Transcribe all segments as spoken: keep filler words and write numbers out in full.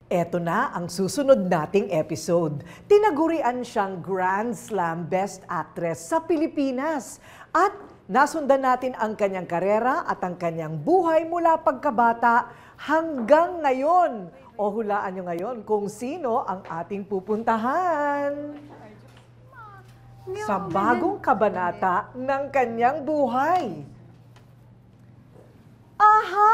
Eto na ang susunod nating episode. Tinagurian siyang Grand Slam Best Actress sa Pilipinas. At nasundan natin ang kanyang karera at ang kanyang buhay mula pagkabata hanggang ngayon. O hulaan nyo ngayon kung sino ang ating pupuntahan sa bagong kabanata ng kanyang buhay. Aha!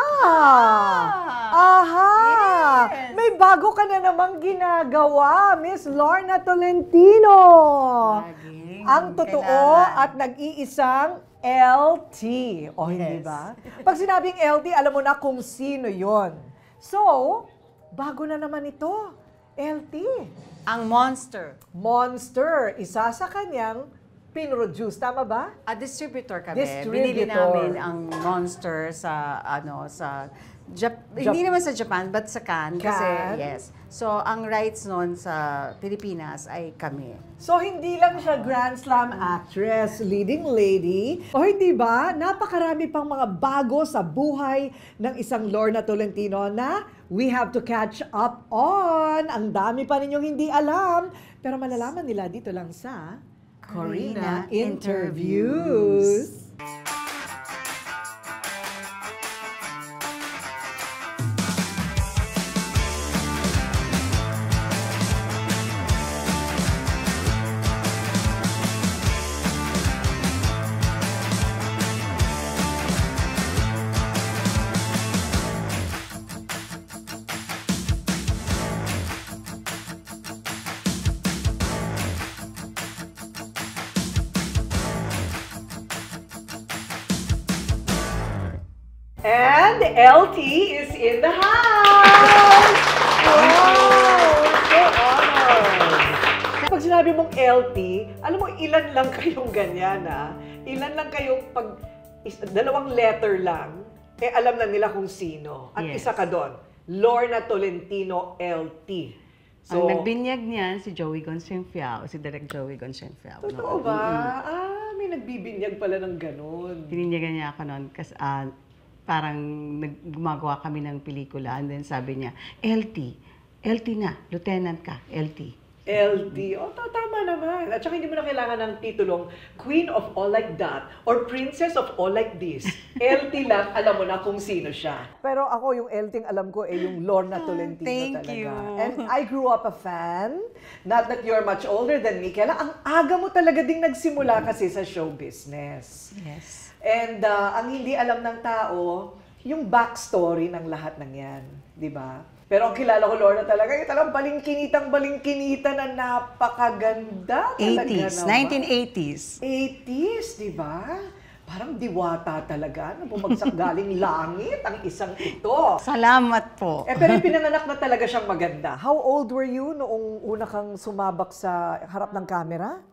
Aha! Yes. May bago ka na namang ginagawa, Miss Lorna Tolentino. Laging Ang totoo kailangan. at nag-iisang L T. O hindi Yes. ba? Pag sinabing L T, alam mo na kung sino yon. So, bago na naman ito, L T. Ang Monster. Monster, isa sa kanyang pinroduce, tama ba? A distributor kami. Distributor. Binili namin ang Monster sa, ano, sa, Jap- Jap- hindi naman sa Japan, but sa Cannes. Kasi, Cannes. yes. So, ang rights noon sa Pilipinas ay kami. So, hindi lang siya Grand Slam actress, leading lady. O hindi ba, napakarami pang mga bago sa buhay ng isang Lorna Tolentino na we have to catch up on. Ang dami pa ninyong hindi alam. Pero malalaman nila dito lang sa Corina Interviews. And L T is in the house! Wow! So honored! Pag sinabi mong L T, alam mo, ilan lang kayong ganyan, ha? Ilan lang kayong pag is, dalawang letter lang, eh alam na nila kung sino. At Yes. isa ka doon, Lorna Tolentino L T. Ang nagbinyag niyan si Joey Gonsenfiao, si Direk Joey Gonsenfiao. Totoo ba? Ah, may nagbibinyag pala ng ganun. Bininyagan niya ako noon kasi ah, parang nag- gumagawa kami ng pelikula and then sabi niya, L T, L T na, lieutenant ka, L T. L T. O, oh, tama naman. At saka hindi mo na kailangan ng titulong Queen of All Like That or Princess of All Like This. L T lang, alam mo na kung sino siya. Pero ako, yung L T ang alam ko, eh, yung Lorna Tolentino thank talaga. you. And I grew up a fan. Not that you're much older than me, Kela. Ang aga mo talaga ding nagsimula kasi sa show business. Yes. And uh, ang hindi alam ng tao, yung backstory ng lahat ng yan. Di ba? Pero ang kilala ko, Lorna, talaga, yung talagang balingkinitang balingkinita na napakaganda. Talaga eighties, naman. nineteen eighties. eighties, di ba? Parang diwata talaga na bumagsak galing langit ang isang ito. Salamat po. Eh, pero pinanganak na talaga siyang maganda. How old were you noong una kang sumabak sa harap ng camera?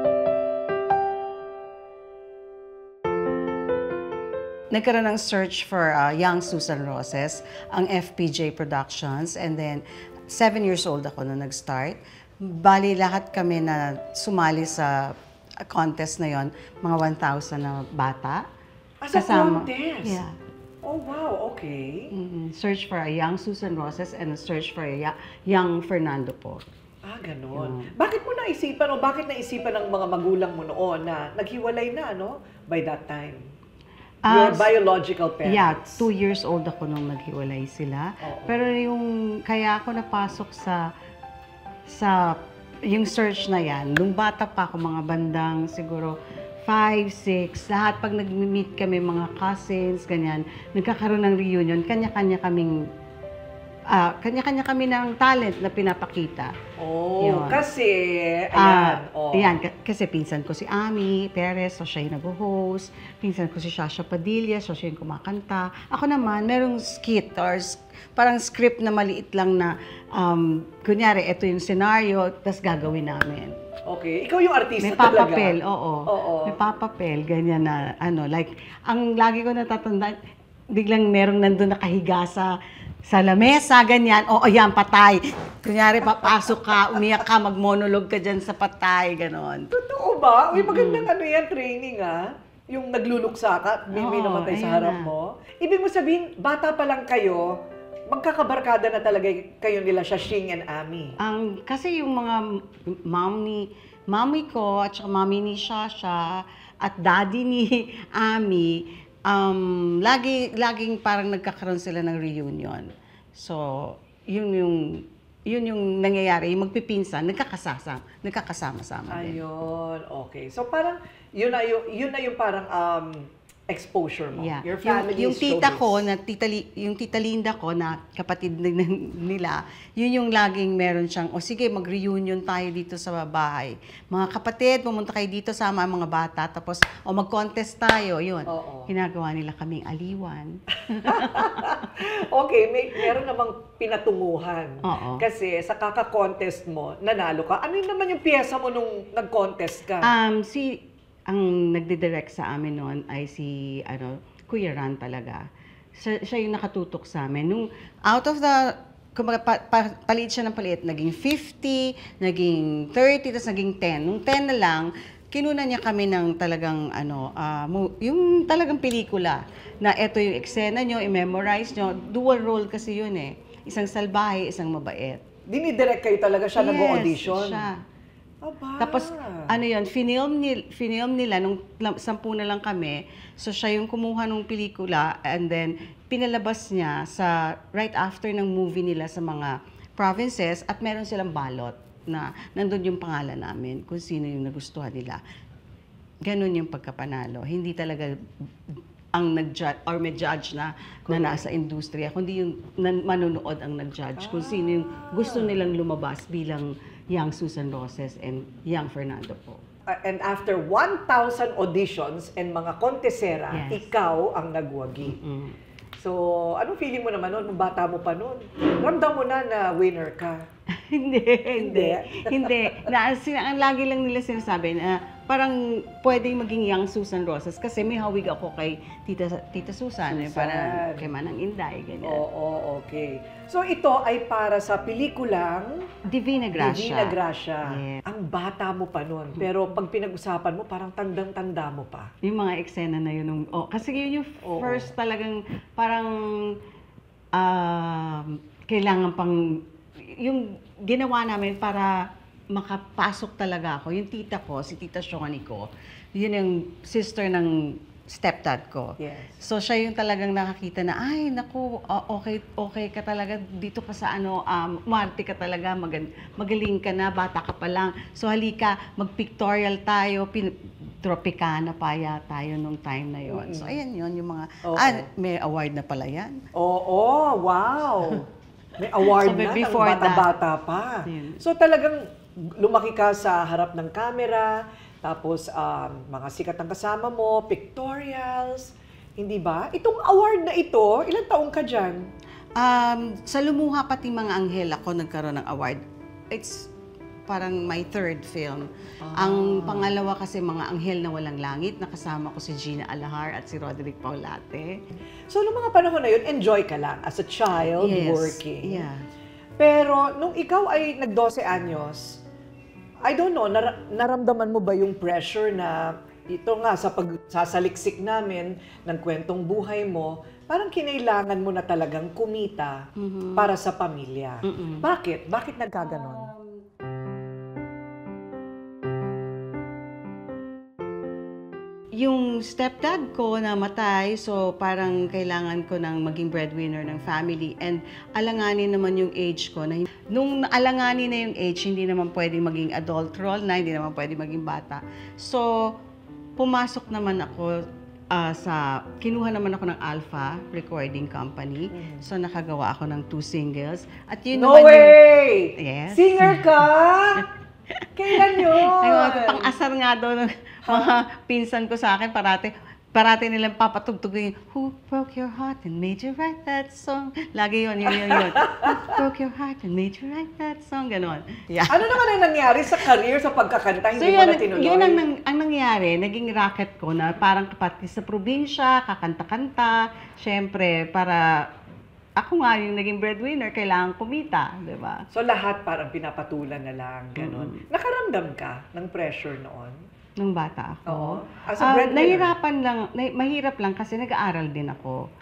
Nagkaroon ng search for uh, young Susan Roses, ang F P J Productions, and then seven years old ako nung nag-start. Bali, lahat kami na sumali sa contest na yon, mga one thousand na bata. As a Kasama- contest? Yeah. Oh, wow, okay. Mm-mm. Search for a young Susan Roses and a search for a ya- young Fernando po. Ah, ganon. Bakit mo naisipan o bakit naisipan ng mga magulang mo noon na naghiwalay na, no? By that time? Your Ah, biological parents? Yeah, two years old ako nung naghiwalay sila. Oo. Pero yung, kaya ako napasok sa, sa, yung search na yan, nung bata pa ako, mga bandang siguro five, six, lahat pag nag-meet kami mga cousins, ganyan, nagkakaroon ng reunion, kanya-kanya kaming, ah, kanya-kanya kami ng talent na pinapakita. Oh, Yun. kasi, ayan. Ah, oh. Ayan, k- kasi pinsan ko si Ami Perez, so siya yung nag-host. Pinsan ko si Shasha Padilla, so siya yung kumakanta. Ako naman, merong skit or s- parang script na maliit lang na, um, kunyari, ito yung scenario, tapos gagawin namin. Okay, ikaw yung artista May talaga. papapel, oo. Oo. May papapel, ganyan na, ano, like, ang lagi ko natatandaan, biglang merong nandun nakahiga sa sa lamesa, ganyan, o ayan, patay. Kunyari, papasok ka, umiyak ka, mag-monologue ka dyan sa patay, ganon. Totoo ba? Uy, magandang ano yan, training ah. Yung nagluluksa ka, at may, may Oo, namatay sa ayan harap na. mo. Ibig mo sabihin, bata pa lang kayo, magkakabarkada na talaga kayo nila siya, Shing and Ami. Ang kasi yung mga mom ni mami ko at saka mami ni Shasha at daddy ni Ami, um, lagi laging parang nagkakaroon sila ng reunion. So, yun yung yun yung nangyayari, yung magpipinsan, nagkakasama, nagkakasama-sama din. Ayun, okay. So parang yun na yung, yun na yung parang um, exposure mo. Yeah. Your family yung, yung is tita showbiz. ko, na tita, Li- yung tita Linda ko na kapatid n- nila, yun yung laging meron siyang, o sige, mag-reunion tayo dito sa bahay. Mga kapatid, pumunta kayo dito, sama ang mga bata, tapos, o mag-contest tayo, yun. Oo. Ginagawa nila kaming aliwan. Okay, may meron namang pinatunguhan. Oo. Kasi sa kaka-contest mo, nanalo ka. Ano yun naman yung piyesa mo nung nag-contest ka? Um, si, ang nagdidirect sa amin noon ay si, ano, Kuya Ran talaga. Siya, siya yung nakatutok sa amin. Nung out of the, kumbaga, pa, pa, palit siya ng palit, naging fifty, naging thirty, tapos naging ten. Nung ten na lang, kinuna niya kami ng talagang, ano, ah, mo- yung talagang pelikula, na eto yung eksena nyo, i-memorize nyo. Dual role kasi yun eh. Isang salbahe, isang mabait. Dinidirect kayo talaga siya Yes, nag-audition? siya. Aba. Tapos, ano yun, finilm, nil, finilm nila nung lam- sampu na lang kami. So, siya yung kumuha nung pelikula and then pinalabas niya sa right after ng movie nila sa mga provinces at meron silang balot na nandun yung pangalan namin kung sino yung nagustuhan nila. Ganon yung pagkapanalo. Hindi talaga ang nag-judge or may judge na, na nasa industriya, kundi yung nan- manonood ang nag-judge kung sino yung gusto nilang lumabas bilang young Susan Roses and young Fernando po. Uh, and after one thousand auditions and mga kontesera, Yes. ikaw ang nagwagi. Mm. So, anong feeling mo naman noon? Nung bata mo pa noon? Ramdam mo na na winner ka. hindi, hindi, hindi. Na, sin- ang lagi lang nila sinasabi na parang pwedeng maging young Susan Roses kasi may hawig ako kay Tita Tita Susan, eh, Susan. parang kay Manang Inday, ganyan. Oo, okay. So, ito ay para sa pelikulang Divina Gracia. Divina Gracia. Yes. Ang bata mo pa noon. Pero pag pinag-usapan mo, parang tandang-tanda mo pa. Yung mga eksena na yun. Nung, oh, kasi yun yung Oo. first talagang parang um, kailangan pang, yung ginawa namin para makapasok talaga ako. Yung tita ko, si Tita Shoni ko, yun yung sister ng stepdad ko. Yes. So siya yung talagang nakakita na, ay naku, o- okay, okay ka talaga dito ka sa ano, um, umarte ka talaga, magan- magaling ka na, bata ka pa lang. So halika, mag-pictorial tayo, pin- Tropicana pa ya tayo nung time na yon. So ayan yun, yung mga, Oo. ah, may award na pala yan. Oo, wow! May award So, na, ng before that- bata-bata pa. Yun. So talagang lumaki ka sa harap ng camera, tapos um, mga sikat ang kasama mo, pictorials, hindi ba? Itong award na ito, ilang taong ka dyan? Um, sa Lumuha Pati Mga Anghel ako nagkaroon ng award. It's parang my third film. Ang pangalawa kasi Mga Anghel na Walang Langit, nakasama ko si Gina Alahar at si Roderick Paulate. So, noong mga panahon na yun, enjoy ka lang as a child Yes, working. yeah. Pero, nung ikaw ay nag-twelve anyos, I don't know, nar- naramdaman mo ba yung pressure na ito nga sa pagsasaliksik namin ng kwentong buhay mo, parang kinailangan mo na talagang kumita para sa pamilya. Bakit? Bakit nagkaganon? Yung stepdad ko namatay, so parang kailangan ko nang maging breadwinner ng family. And alanganin naman yung age ko. Na, nung alanganin na yung age, hindi naman pwedeng maging adult role na, hindi naman pwedeng maging bata. So, pumasok naman ako ah, sa, kinuha naman ako ng Alpha Recording Company. So, nakagawa ako ng two singles. At yun No naman yung- way! Yes. Singer ka? Kailan yun? Ay, mga pang-asar nga daw ng mga pinsan ko sa akin, parati, parati nilang papatugtugin, Who broke your heart and made you write that song? Lagi yun, yun, yun, yun. Who broke your heart and made you write that song? Ganon. Yeah. Ano naman ang nangyari sa career, sa pagkakanta? So Hindi mo yun, na tinuloy? yun ang, nang- ang nangyari, naging racket ko na parang kapatid sa probinsya, kakanta-kanta, syempre, para ako nga yung naging breadwinner, kailangan kumita, di ba? So lahat parang pinapatulan na lang, gano'n. Nakaramdam ka ng pressure noon? Nung bata ako. Oo. As a Ah, breadwinner? nahirapan lang, na- mahirap lang kasi nag-aaral din ako.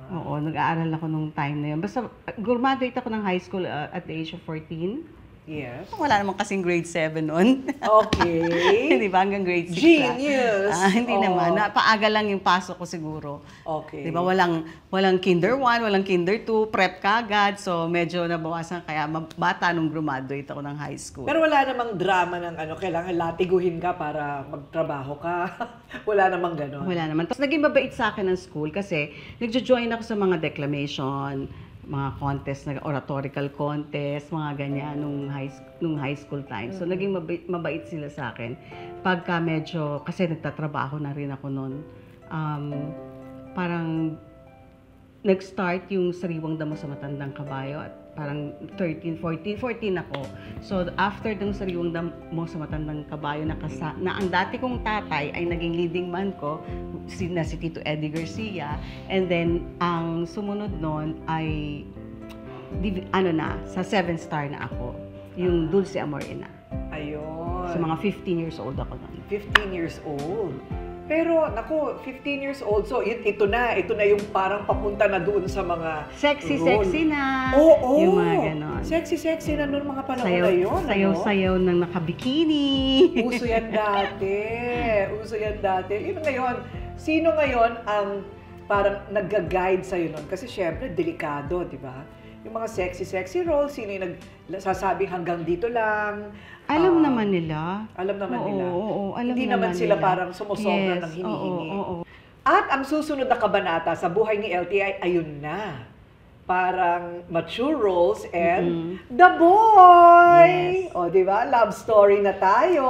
Oo, nag-aaral ako nung time na yun. Basta, graduate ako ng high school uh, at the age of fourteen. Yes. Wala namang kasing grade seven nun. Okay. Di ba? Hanggang grade six. Genius! Ah, hindi Oo. naman. Napaaga lang yung pasok ko siguro. Okay. Di ba? Walang, walang kinder one, walang kinder two, prep kagad. So, medyo nabawasan. Kaya mab- bata nung graduate ako ng high school. Pero wala namang drama ng ano, kailangan latiguhin ka para magtrabaho ka. Wala namang gano'n. Wala naman. Tapos naging mabait sa akin ng school kasi nagjo-join ako sa mga declamation, mga contest, na oratorical contest, mga ganyan nung high, nung high school time. So naging mabait, mabait sila sa akin. Pagka medyo, kasi nagtatrabaho na rin ako noon, um, parang nag-start yung Sariwang Damo sa Matandang Kabayo at parang thirteen, fourteen, fourteen ako. So after ng Sariwang Damo sa Matandang Kabayo, nakasa, na ang dati kong tatay ay naging leading man ko, si, na si Tito Eddie Garcia. And then ang sumunod nun ay div, ano na, sa seven star na ako, yung Dulce Amor Ina. Ayun. So mga fifteen years old ako nun. fifteen years old. Pero, naku, fifteen years old, so it, ito na, ito na yung parang papunta na doon sa mga Sexy, role. sexy na. Oo, oo. Yung mga ganon. Sexy, sexy na noon mga panahon Sayaw, na yun. sayaw, ano? sayaw ng nakabikini. Uso yan dati. Uso yan dati. Yun ngayon, sino ngayon ang parang nag-guide sa'yo nun? Kasi syempre, delikado, di ba? Yung mga sexy-sexy roles, sino yung nagsasabing hanggang dito lang. Alam Ah, naman nila. Alam naman Oo, nila. oo, oo, alam Hindi naman naman sila nila. parang sumusobra Yes, ng hinihingi. oo, oo, oo. At ang susunod na kabanata sa buhay ni L T ay ayun na. Parang mature roles and the boy! Yes. O, di ba? Love story na tayo.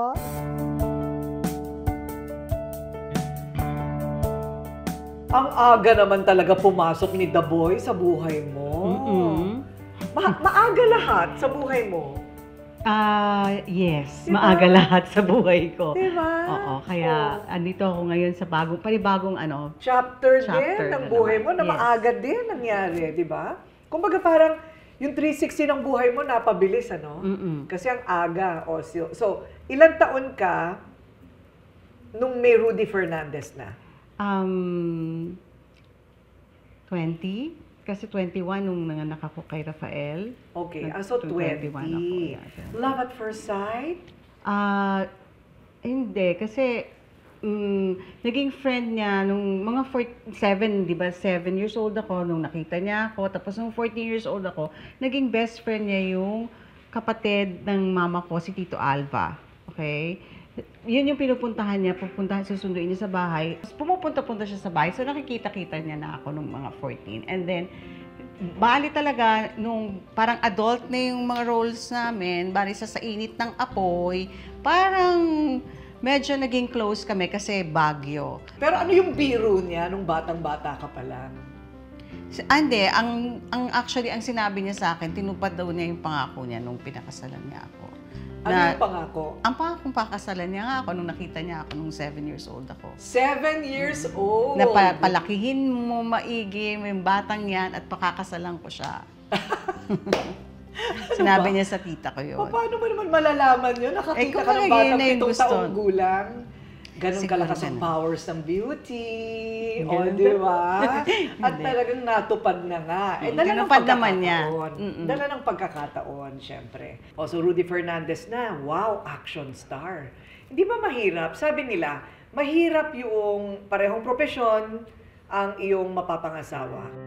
Ang aga naman talaga pumasok ni The Boy sa buhay mo. Mm-mm. Ma- maaga lahat sa buhay mo. Ah, yes. Diba? Maaga lahat sa buhay ko. Di ba? Oo, kaya andito ako ngayon sa bagong, panibagong ano. Chapter, Chapter din ng na buhay naman. mo na Yes. maaga din nangyari, di ba? Kumbaga parang yung three sixty ng buhay mo napabilis, ano? Mm-mm. Kasi ang aga. O, so, so, ilang taon ka nung may Rudy Fernandez na? Um, twenty? Kasi twenty-one nung nanganak ako kay Rafael. Okay, Nag- ah, so twenty. twenty-one ako, yeah. Love at first sight? Ah, hindi. Kasi, mm, naging friend niya nung mga seven, di ba? seven years old ako nung nakita niya ako. Tapos nung fourteen years old ako, naging best friend niya yung kapatid ng mama ko, si Tito Alva. Okay? Yun yung pinupuntahan niya, pupuntahan, susunduin niya sa bahay. Tapos pumupunta-punta siya sa bahay, so nakikita-kita niya na ako nung mga fourteen. And then, bali talaga, nung parang adult na yung mga roles namin, bali sa sa init ng apoy, parang medyo naging close kami kasi Baguio. Pero ano yung biro niya nung batang-bata ka pa lang? Si- ah, Hindi, ang, ang actually, ang sinabi niya sa akin, tinupad daw niya yung pangako niya nung pinakasalan niya ako. Ano Na- yung pangako? Ang pangakong pakasalan niya nga ako nung nakita niya ako nung seven years old ako. Seven years old. Na pa- palakihin mo maigi yung batang yan at pakakasalan ko siya. Sinabi niya sa tita ko yun. Pa- Paano mo naman malalaman yun? Nakakita Eh, kung ka ng talaga batang yun na yung pitong gusto. taong gulang. Ganun Siguro kalakas ang ganun. powers ng beauty. O, Ganun. di ba? At Hindi. talagang natupad na nga. Eh, Mm, dala ng tinupad naman niya. pagkakataon. Mm-mm. Dala ng pagkakataon, syempre. O, so Rudy Fernandez na, wow, action star. Hindi ba mahirap? Sabi nila, mahirap yung parehong propesyon ang iyong mapapangasawa.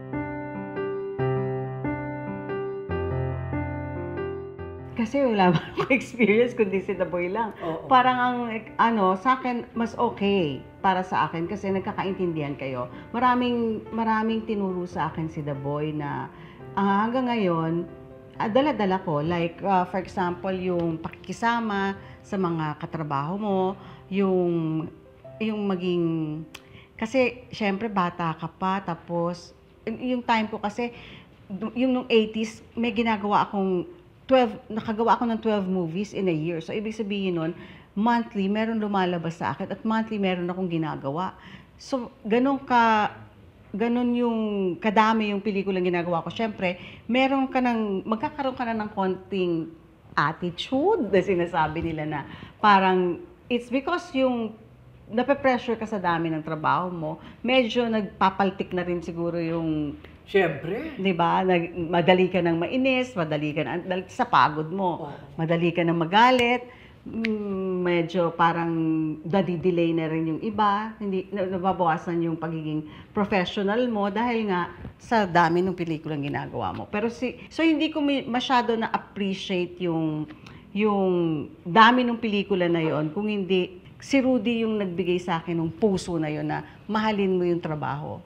Kasi wala ba akong experience kundi si The Boy lang. Oo. Parang ang, ano, sa akin, mas okay para sa akin kasi nagkakaintindihan kayo. Maraming, maraming tinuro sa akin si The Boy na ah, hanggang ngayon, ah, dala-dala ko. Like, ah, for example, yung pakikisama sa mga katrabaho mo, yung, yung maging, kasi syempre bata ka pa, tapos y- yung time ko kasi, yung nung eighties, may ginagawa akong twelve, nakagawa ako ng twelve movies in a year. So, ibig sabihin nun, monthly, meron lumalabas sa akin at monthly, meron akong ginagawa. So, ganun ka, ganun yung kadami yung pelikulang ginagawa ko. Siyempre, meron ka ng, magkakaroon ka na ng konting attitude na sinasabi nila na parang, it's because yung nape-pressure ka sa dami ng trabaho mo, medyo nagpapaltik na rin siguro yung, Siyempre. di ba, nag, madali ka nang mainis, madali ka na, dahil sa pagod mo, Oo. madali ka nang magalit, mm, medyo parang nadidelay na rin yung iba, hindi, na- nababawasan yung pagiging professional mo dahil nga sa dami ng pelikulang ginagawa mo. Pero si, so hindi ko mi- masyado na-appreciate yung, yung dami ng pelikula na yon kung hindi si Rudy yung nagbigay sa akin ng puso na yon na mahalin mo yung trabaho.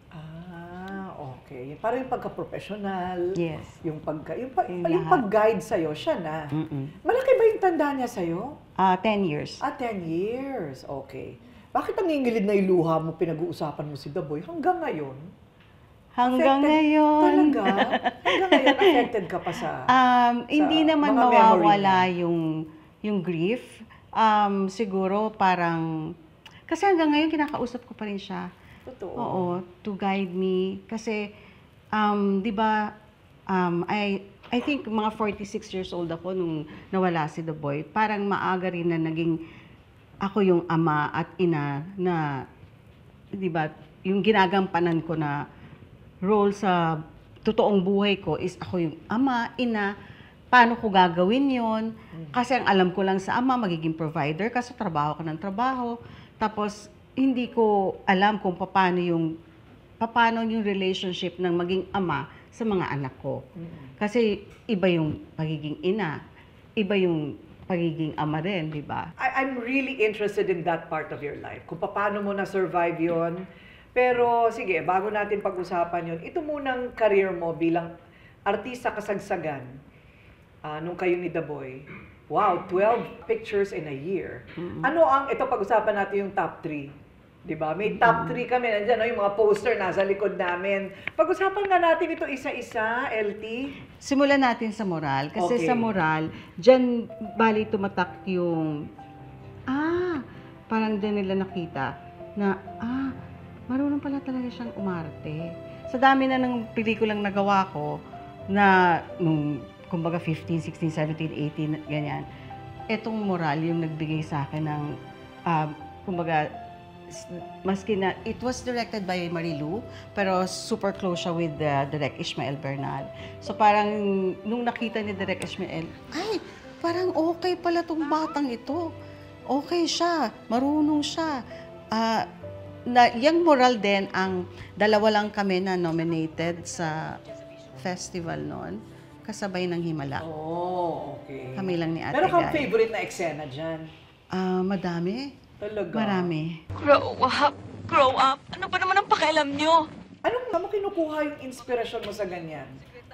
Ah, okay. Parang yung pagka-professional. Yes. Yung pagka, yung, pag, Yung yung lahat. pag-guide sa'yo, siya na. Mm-mm. Malaki ba yung tanda niya sa'yo? Ah, ten years. Ah, ten years. Okay. Bakit nangingilid na yung luha mo, pinag-uusapan mo si The Boy hanggang ngayon? Hanggang Affected- ngayon. Talaga? Hanggang ngayon, affected ka pa sa... Um, hindi naman mga memory mawawala mo. yung yung grief. Um, siguro parang kasi hanggang ngayon kinakausap ko pa rin siya. Totoo. Oo, to guide me kasi um, 'di ba um, I I think mga forty-six years old ako nung nawala si The Boy. Parang maaga rin na naging ako yung ama at ina na 'di ba, yung ginagampanan ko na role sa totoong buhay ko is ako yung ama, ina, paano ko gagawin yon? Kasi ang alam ko lang sa ama, magiging provider ka, sa trabaho ka ng trabaho. Tapos, hindi ko alam kung paano yung, paano yung relationship ng maging ama sa mga anak ko. Kasi iba yung pagiging ina, iba yung pagiging ama rin, di ba? I, I'm really interested in that part of your life. Kung paano mo na-survive yon. Pero sige, bago natin pag-usapan yon, ito munang career mo bilang artista kasagsagan ah, nung kayo ni The Boy. Wow, twelve pictures in a year. Ano ang, ito pag-usapan natin yung top three. Diba? May top three kami. Nandiyan, no, yung mga poster nasa likod namin. Pag-usapan nga natin ito isa-isa, L T. Simulan natin sa moral. Kasi Okay. sa moral, dyan bali tumatak yung, ah, parang dyan nila nakita na, ah, marunong pala talaga siyang umarte. Sa dami na ng pelikulang nagawa ko, na nung, kumbaga fifteen, sixteen, seventeen, eighteen, ganyan, etong moral yung nagbigay sa akin ng, ah, kumbaga, s- maski na, it was directed by Marilu, pero super close siya with uh, Direk Ishmael Bernal. So parang, nung nakita ni Direk Ishmael, ay, parang okay pala tong batang ito. Okay siya, marunong siya. Ah, na, yung moral din, ang dalawa lang kami na nominated sa festival noon, kasabay ng Himala. Oh, okay. Kami lang ni Ate Meron kang Guy. favorite na eksena dyan? Ah, madami. Talaga? Marami. Grow up! Grow up! Ano ba naman ang pakialam nyo? Anong saan mo kinukuha yung inspirasyon mo sa ganyan?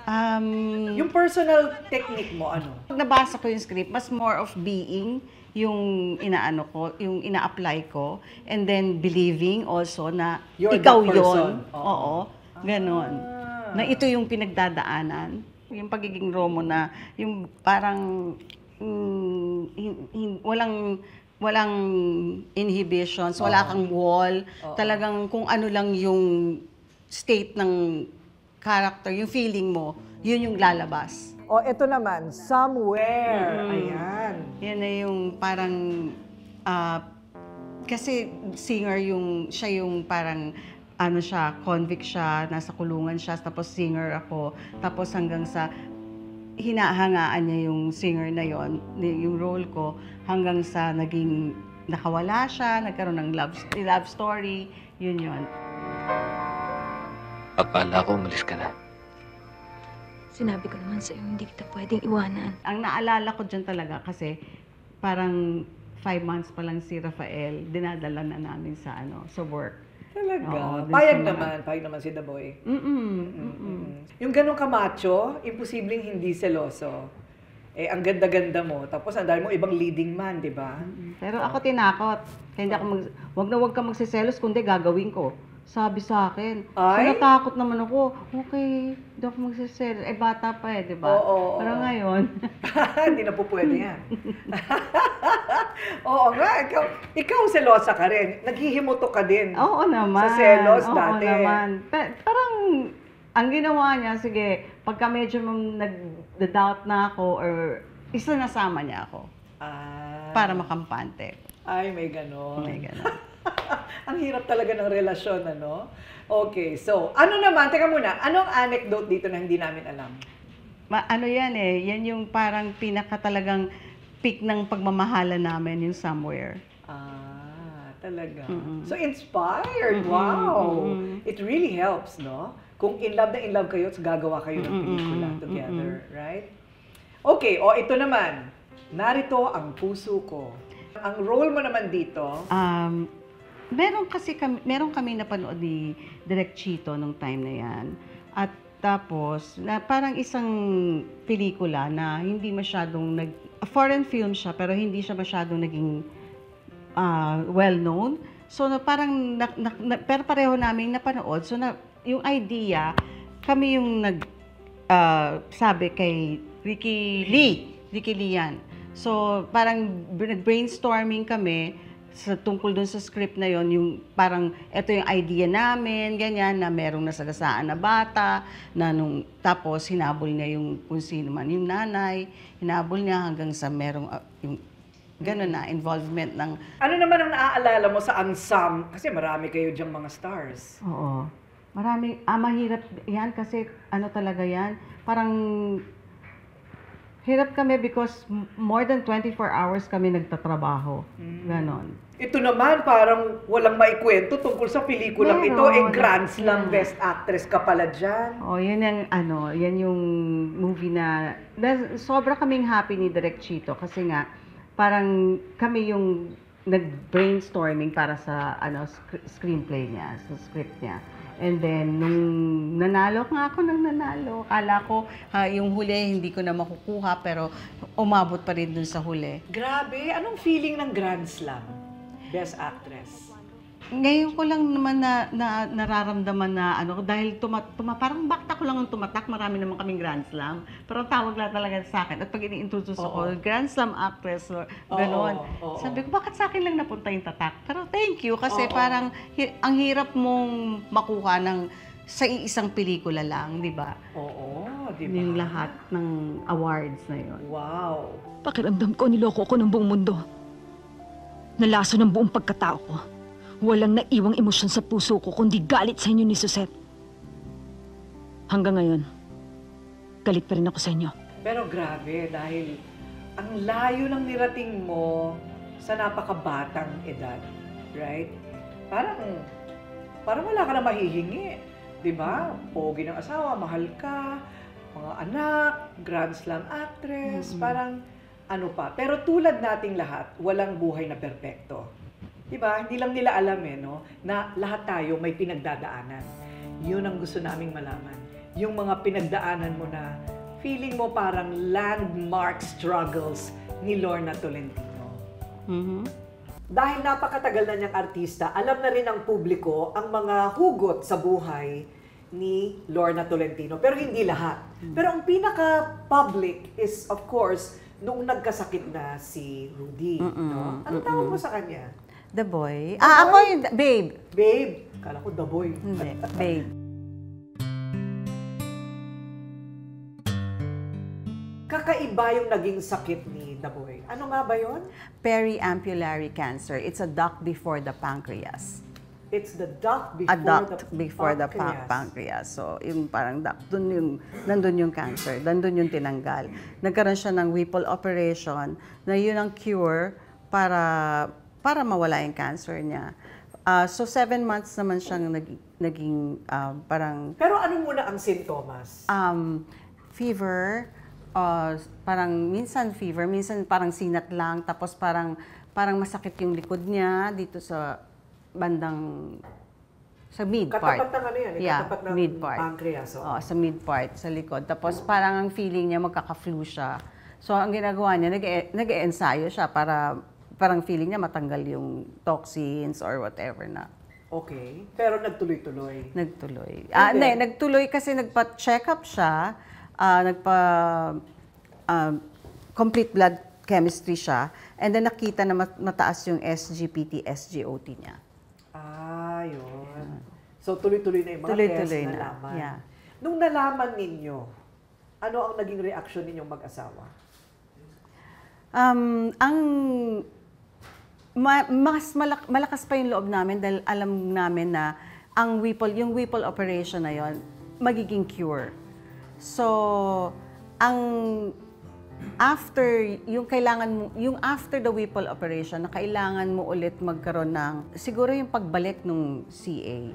Um, Yung personal technique mo, ano? Pag nabasa ko yung script, mas more of being yung inaano ko, yung ina-apply ko, and then believing also na You're ikaw that person. yon. Oo. Ganon. Ah. Na ito yung pinagdadaanan. Yung pagiging Romo na, yung parang mm, hin- hin- walang walang inhibitions, wala Oo. kang wall. Oo. Talagang kung ano lang yung state ng character, yung feeling mo, yun yung lalabas. O, ito naman, Somewhere. Ayan. Yan na yung parang, ah, kasi singer yung, siya yung parang, ano siya, convict siya, nasa kulungan siya, tapos singer ako, tapos hanggang sa, hinahangaan niya yung singer na yon, yung role ko, hanggang sa naging, nakawala siya, nagkaroon ng love, love story, yun yun. Akala ko umalis ka na. Sinabi ko naman sa'yo, hindi kita pwedeng iwanan. Ang naalala ko dyan talaga kasi parang five months pa lang si Rafael, dinadala na namin sa ano sa work. Talaga. Oo, dun payag sa mga- naman. Payag naman si The Boy. Mm-mm, mm-mm. Yung ganong kamacho, imposibleng hindi seloso. Eh, ang ganda-ganda mo. Tapos, ang dami mo ibang leading man, di ba? Pero ako tinakot. Kaya hindi ako mag... Wag na wag ka magsiselos, kundi gagawin ko. Sabi sa akin. So, Ay? natakot naman ako. Okay, hindi ako magsiselos. Eh, bata pa eh, di ba? Oo, oo, Pero oo. ngayon, Hindi na po pwede yan. Oo nga, ikaw, ikaw selosa ka rin. Naghihimuto ka din. oo naman. Sa selos oo dati. naman. Pa- parang, ang ginawa niya, sige, pagka medyo mong nag-doubt na ako or isa nasama niya ako Ah. para makampante. Ay, may ganon. May ganon. Ang hirap talaga ng relasyon, ano? Okay, so, ano naman, teka muna, anong anecdote dito na hindi namin alam? Ma ano yan eh, yan yung parang pinaka talagang peak ng pagmamahala namin, yung Somewhere. Ah, talaga. Mm-mm. So, inspired. Mm-mm, Wow. mm-mm. It really helps, no? Kung in love na in love kayo, gagawa kayo ng Mm-mm, pelikula mm-mm. together, right? Okay, o ito naman. Narito ang puso ko. Ang role mo naman dito, Um, meron kasi kami, meron kami napanood ni Direk Chito nung time na yan. At tapos, na parang isang pelikula na hindi masyadong nag... Foreign film siya, pero hindi siya masyadong naging ah, well-known. So, na parang, na, na, na, pero pareho namin napanood. So, na, yung idea, kami yung nag... ah, sabi kay Ricky Lee. Ricky Lee yan. So, parang nag-brainstorming kami sa tungkol dun sa script na yon, yung parang ito yung idea namin, ganyan, na merong nasagasaan na bata, na nung, tapos hinabol niya yung kung sino man, yung nanay, hinabol niya hanggang sa merong, uh, yung gano'n na, involvement ng... ano naman ang naaalala mo sa Ansam? Kasi marami kayo diyang mga stars. Oo. Marami, ah, mahirap yan kasi ano talaga yan, parang hirap kami because m- more than twenty-four hours kami nagtatrabaho. Ganon. Ito naman, parang walang maikwento tungkol sa pelikulang ito. Eh, Meron. Grand Slam Mm. Best Actress ka pala dyan. Oh, yan yung ano, yan yung movie na, na sobra kaming happy ni Direk Chito kasi nga parang kami yung nag-brainstorming para sa ano sc- screenplay niya, sa script niya. And then nung nanalo nga ako nang nanalo, akala ko ah, yung huli hindi ko na makukuha pero umabot pa rin dun sa huli. Grabe, anong feeling ng Grand Slam Best Actress? Ngayon ko lang naman na, na nararamdaman na ano dahil tuma, tuma, parang bakta ko lang ang tumatak, marami naman kaming Grand Slam. Pero ang tawag lang talaga sa akin. At pag ini-introduce ako, Grand Slam actress or gano'n. oo. Sabi ko, bakit sa akin lang napunta yung tatak? Pero thank you kasi Oo. parang hi- ang hirap mong makuha ng sa iisang pelikula lang, di ba? Oo, di ba? Yung lahat ng awards na yun. Wow. Pakiramdam ko, niloko ko ng buong mundo. Nalaso ng buong pagkatao ko. Walang naiwang emosyon sa puso ko, kundi galit sa inyo ni Suzette. Hanggang ngayon, galit pa rin ako sa inyo. Pero grabe, dahil ang layo ng nirating mo sa napakabatang edad, right? Parang, parang wala ka na mahihingi. Di ba? Pogi ng asawa, mahal ka, mga anak, Grand Slam actress, parang ano pa. Pero tulad nating lahat, walang buhay na perpekto. Di ba? Hindi lang nila alam eh, no? Na lahat tayo may pinagdadaanan. Yun ang gusto naming malaman. Yung mga pinagdaanan mo na feeling mo parang landmark struggles ni Lorna Tolentino. Mhm. Dahil napakatagal na niyang artista, alam na rin ng publiko ang mga hugot sa buhay ni Lorna Tolentino. Pero hindi lahat. Pero ang pinaka-public is, of course, nung nagkasakit na si Rudy. No? Ano tawag mo sa kanya? The boy. Ah, ako yung babe. Babe. Kala ko the boy. Hindi, babe. Kakaiba yung naging sakit ni the boy. Ano nga ba yon? Periampullary cancer. It's a duct before the pancreas. It's the duct before A duct the before the pa- pancreas. pancreas. So, yung parang duct, dun yung, nandun yung cancer, nandun yung tinanggal. Nagkaroon siya ng Whipple operation na yun ang cure para para mawala yung cancer niya. Ah, so, seven months naman siyang nag, naging ah, parang Pero ano muna ang sintomas? um, fever, uh, parang minsan fever, minsan parang sinat lang, tapos parang parang masakit yung likod niya dito sa bandang sa mid part. Katapat ng ano yan? eh, Yeah, Katapat ng mid part. pancreas. Oh. Oo, sa mid part, sa likod. Tapos parang ang feeling niya magkaka-flu siya. So ang ginagawa niya, nag- nag-e-ensayo siya para parang feeling niya matanggal yung toxins or whatever na. Okay. Pero nagtuloy-tuloy. Nagtuloy. Ah, And hindi, then? nagtuloy kasi nagpa-check up siya, ah, nagpa ah, complete blood chemistry siya, and then nakita na mat- mataas yung S G P T, S G O T niya. Ah, yun. So tuloy-tuloy na yung mga Tuloy-tuloy test na, nalaman. yeah. Nung nalaman ninyo, ano ang naging reaksyon ninyong mag-asawa? Um, ang ma- mas malak- malakas pa yung loob namin dahil alam namin na ang Whipple, yung Whipple operation na yon magiging cure. So, ang after yung kailangan mo, yung after the Whipple operation na kailangan mo ulit magkaroon ng siguro yung pagbalik ng C A.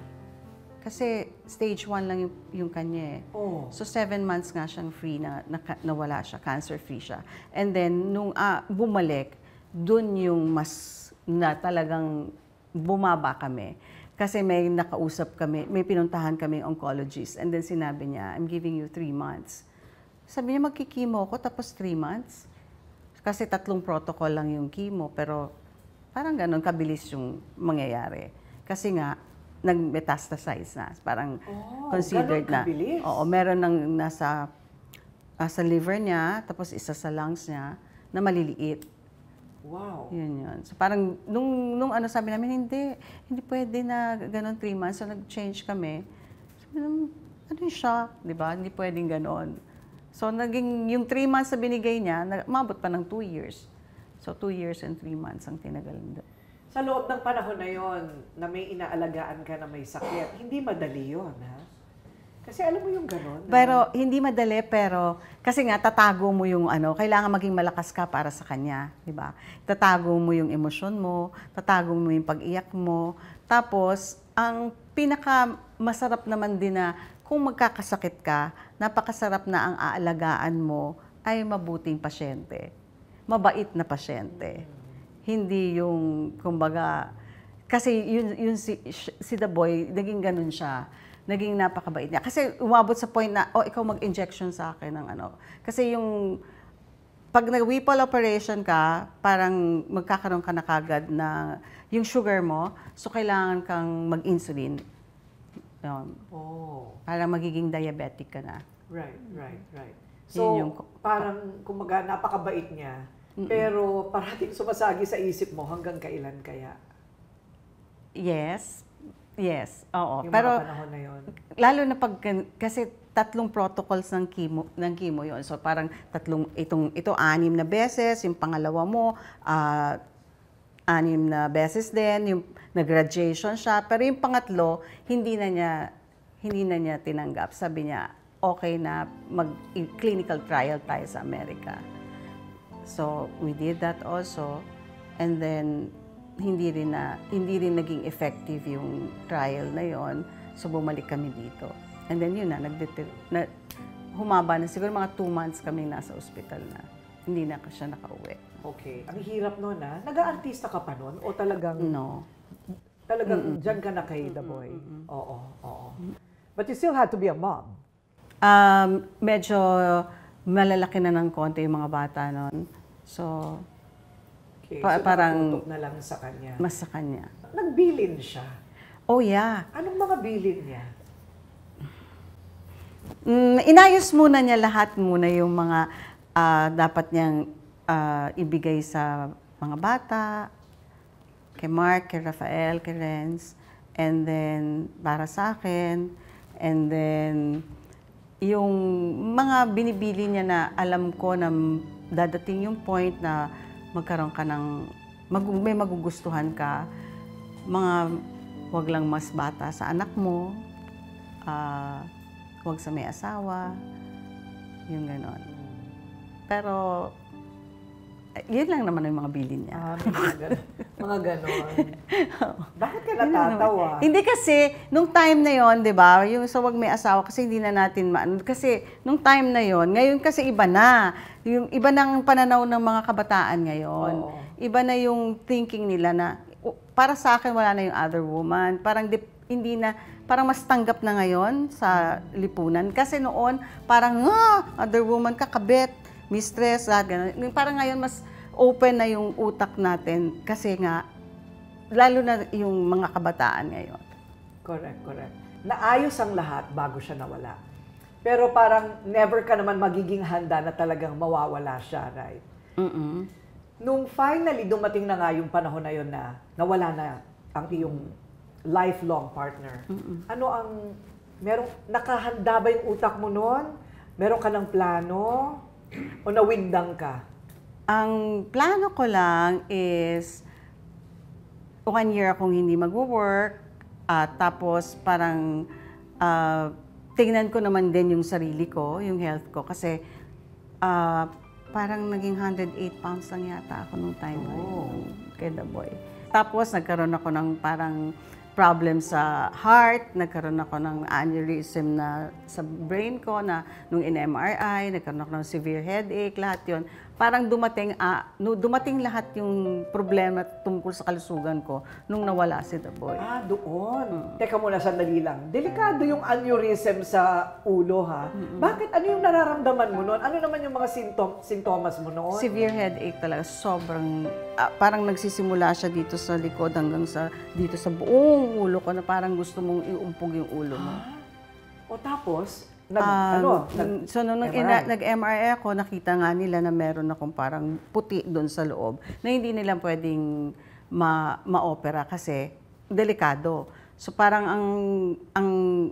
Kasi stage one lang yung, yung kanya eh. Oh. So seven months nga siyang free na, na nawala siya, cancer free siya. And then nung ah, bumalik, dun yung mas na talagang bumaba kami. Kasi may nakausap kami, may pinuntahan kami oncologist. And then sinabi niya, I'm giving you three months. Sabi niya, magkikimo ko tapos three months. Kasi tatlong protocol lang yung chemo, pero parang ganun kabilis yung mangyayari. Kasi nga, nag-metastasize na. Parang Oh, considered ganun na. kabilis? Oo, meron ng nasa ah, sa liver niya, tapos isa sa lungs niya, na maliliit. Wow. Yun yun. So parang, nung, nung ano sabi namin, hindi, hindi pwede na ganun three months. So nag-change kami. Sabi namin, ano yung shock, di ba? Hindi pwedeng ganun. So naging, yung three months na binigay niya, umabot pa ng two years. So two years and three months ang tinagal nito. Sa loob ng panahon na yon na may inaalagaan ka na may sakit, hindi madali yon, ha? Kasi alam mo yung gano'n. na- Pero hindi madali, pero kasi nga tatago mo yung ano, kailangan maging malakas ka para sa kanya, di ba? Tatago mo yung emosyon mo, tatago mo yung pag-iyak mo. Tapos, ang pinaka masarap naman din na kung magkakasakit ka, napakasarap na ang aalagaan mo ay mabuting pasyente. Mabait na pasyente. Hindi yung, kumbaga, kasi yun, yun si, si The Boy, naging ganun siya. Naging napakabait niya. Kasi umabot sa point na, oh, ikaw mag-injection sa akin ng ano. Kasi yung, pag nag-Whipple operation ka, parang magkakaroon ka na kagad na yung sugar mo, so kailangan kang mag-insulin. Yun. Oh, Parang magiging diabetic ka na. right, right, right. Yun So, yung- parang, kumaga, napakabait niya. Pero parating sumasagi sa isip mo hanggang kailan kaya? Yes. Yes. Oo. Yung Pero mga panahon na yon. lalo na pag kasi tatlong protocols ng chemo ng chemo yon. So parang tatlong itong ito anim na beses, yung pangalawa mo ah, anim na beses din, yung nag-graduation siya, pero yung pangatlo hindi na niya hindi na niya tinanggap. Sabi niya, okay na mag-clinical trial tayo sa Amerika. So we did that also, and then hindi rin na hindi rin naging effective yung trial na yon. So bumalik kami dito. And then yun na, nagdeter- na humaba na siguro mga two months kami nasa ospital na. Hindi na siya nakauwi. Okay. Ang hirap nun, ha? Nag-aartista ka pa nun? O talagang, No. talagang dyan ka na kay The Boy? Oo, oo. But you still had to be a mom. Um, medyo malalaki na ng konti yung mga bata noon. So, Okay, Pa- so parang- nakatutok na lang sa kanya. mas sa kanya. Nagbilin siya. Oh yeah. Anong mga bilin niya? Mm, inayos muna niya lahat muna yung mga ah, dapat niyang ah, ibigay sa mga bata, kay Mark, kay Rafael, kay Renz, and then para sa akin, and then yung mga binibili niya na alam ko na dadating yung point na magkaroon ka ng, mag, may magugustuhan ka, mga wag lang mas bata sa anak mo, ah, wag sa may asawa, yung ganon. Pero, eh, yun lang naman yung mga bilin niya. Ah, may mga ganon. mga ganon. Bakit ka natatawa? Hindi kasi, nung time na yon, di ba, yung sa wag may asawa, kasi hindi na natin maano. Kasi, nung time na yon, ngayon kasi iba na. Yung iba ng pananaw ng mga kabataan ngayon. Oo. Iba na yung thinking nila na, "Oh, para sa akin, wala na yung other woman. Parang dip, hindi na, parang mas tanggap na ngayon sa lipunan. Kasi noon, parang, ah, other woman, kakabit, mistress, lahat ganun. Parang ngayon, mas open na yung utak natin. Kasi nga, lalo na yung mga kabataan ngayon. Correct, correct. Naayos ang lahat bago siya nawala. Pero parang never ka naman magiging handa na talagang mawawala siya, right? Mm-mm. Nung finally dumating na nga yung panahon na yun na nawala na ang iyong lifelong partner, ano ang, merong, nakahanda ba yung utak mo noon? Meron ka ng plano? O nawindang ka? Ang plano ko lang is one year akong hindi mag-work, at tapos parang uh, tingnan ko naman din yung sarili ko, yung health ko, kasi uh, parang naging one hundred eight pounds lang yata ako nung time na yun, kay The Boy. Tapos nagkaroon ako ng parang problem sa heart, nagkaroon ako ng aneurysm na sa brain ko na nung in-M R I, nagkaroon ako ng severe headache, lahat yun. Parang dumating, ah, no, dumating lahat yung problema tungkol sa kalusugan ko nung nawala si The Boy. Ah, doon. Teka muna, sandali lang. Delikado yung aneurysm sa ulo, ha? Bakit? Ano yung nararamdaman mo noon? Ano naman yung mga sintom sintomas mo noon? Severe headache talaga, sobrang, ah, parang nagsisimula siya dito sa likod hanggang sa, dito sa buong ulo ko na parang gusto mong iumpog yung ulo mo. Ah? O tapos, nag, Um, ano? Nag, so, nung M R I. nag-M R I ako, nakita nga nila na meron akong parang puti doon sa loob na hindi nila pwedeng ma- ma-opera kasi delikado. So, parang ang, ang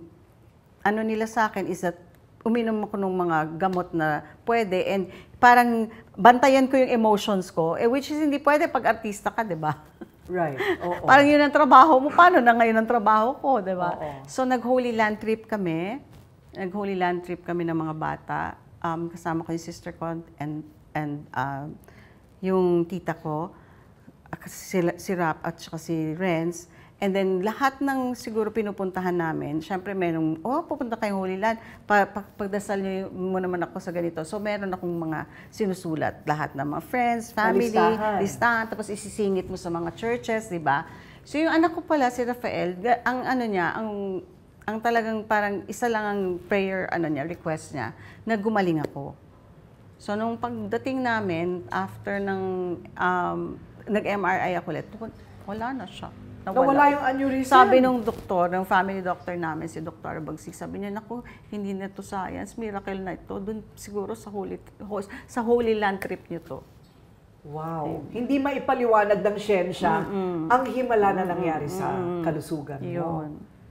ano nila sa akin is that uminom ako ng mga gamot na pwede and parang bantayan ko yung emotions ko, eh, which is hindi pwede pag artista ka, di ba? Right. Oo. Parang yun ang trabaho mo. Paano na ngayon ang trabaho ko, di ba? Oo. So, nag-Holy Land trip kami. Nag-Holy Land trip kami ng mga bata. Um, kasama ko yung sister ko and, and uh, yung tita ko, si, si Rap at saka si Renz. And then, lahat ng siguro pinupuntahan namin, syempre merong, oh, pupunta kayong Holy Land, pa, pa, pagdasal niyo mo naman ako sa ganito. So, meron akong mga sinusulat. Lahat ng mga friends, family, Listahan. listahan, tapos isisingit mo sa mga churches, di ba? So, yung anak ko pala, si Rafael, ga- ang ano niya, ang ang talagang parang isa lang ang prayer, ano niya, request niya, na gumaling ako. So, nung pagdating namin, after ng, um, nag-M R I ako ulit, wala na siya. Nawala yung aneurysm. Sabi nung doktor, ng family doctor namin, si Doctor Bagsik, sabi niya, naku, hindi na to science, miracle na ito. Doon siguro sa Holy, sa Holy Land trip niyo to. Wow. Hindi maipaliwanag ng siyensya ang himala na nangyari sa kalusugan mo. Yun.